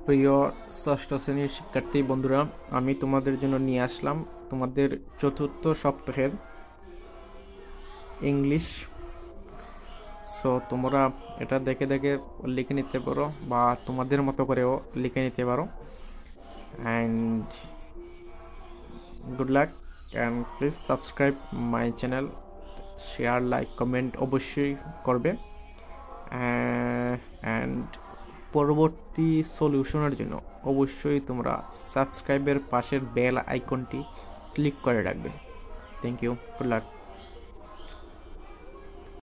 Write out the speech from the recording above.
প্রিয় ষষ্ঠ শ্রেণীর শিক্ষার্থী বন্ধুরা, আমি তোমাদের জন্য নিয়ে আসলাম তোমাদের চতুর্থ সপ্তাহের ইংলিশ। সো তোমরা এটা দেখে দেখে লিখে নিতে পারো বা তোমাদের মতো করেও লিখে নিতে পারো। And good luck, and please subscribe my channel, share, like, comment অবশ্যই করবে। অ্যান্ড পরবর্তী সলিউশনের জন্য অবশ্যই তোমরা সাবস্ক্রাইবের পাশের বেল আইকনটি ক্লিক করে রাখবে। Thank you, good lakh.